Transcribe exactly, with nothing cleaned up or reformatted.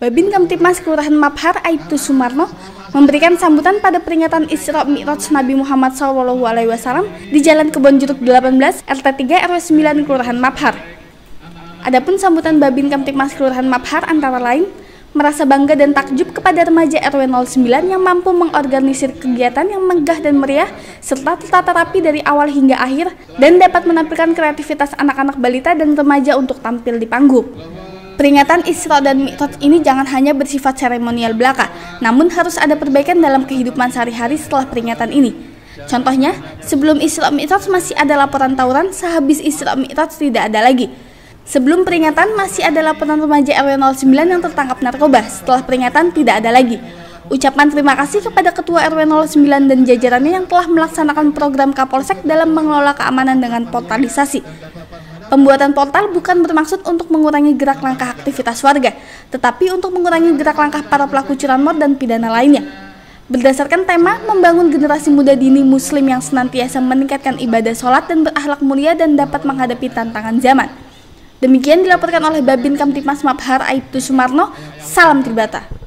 Babin Kamtibmas Kelurahan Mabhar Aibtu Sumarno memberikan sambutan pada peringatan Isra Mi'raj Nabi Muhammad shallallahu alaihi wasallam di Jalan Kebon Jeruk delapan belas R T tiga R W sembilan Kelurahan Mabhar. Adapun sambutan Babin Kamtibmas Kelurahan Mabhar antara lain merasa bangga dan takjub kepada remaja R W nol sembilan yang mampu mengorganisir kegiatan yang megah dan meriah serta tertata rapi dari awal hingga akhir dan dapat menampilkan kreativitas anak-anak balita dan remaja untuk tampil di panggung. Peringatan Isra dan Mi'raj ini jangan hanya bersifat seremonial belaka, namun harus ada perbaikan dalam kehidupan sehari-hari setelah peringatan ini. Contohnya, sebelum Isra Mi'raj masih ada laporan tawuran, sehabis Isra Mi'raj tidak ada lagi. Sebelum peringatan masih ada laporan remaja R W nol sembilan yang tertangkap narkoba, setelah peringatan tidak ada lagi. Ucapan terima kasih kepada Ketua R W nol sembilan dan jajarannya yang telah melaksanakan program Kapolsek dalam mengelola keamanan dengan portalisasi. Pembuatan portal bukan bermaksud untuk mengurangi gerak langkah aktivitas warga, tetapi untuk mengurangi gerak langkah para pelaku curanmor dan pidana lainnya. Berdasarkan tema membangun generasi muda dini muslim yang senantiasa meningkatkan ibadah sholat dan berakhlak mulia dan dapat menghadapi tantangan zaman. Demikian dilaporkan oleh Babin Kamtibmas Mabhar Aibtu Sumarno. Salam Tribata.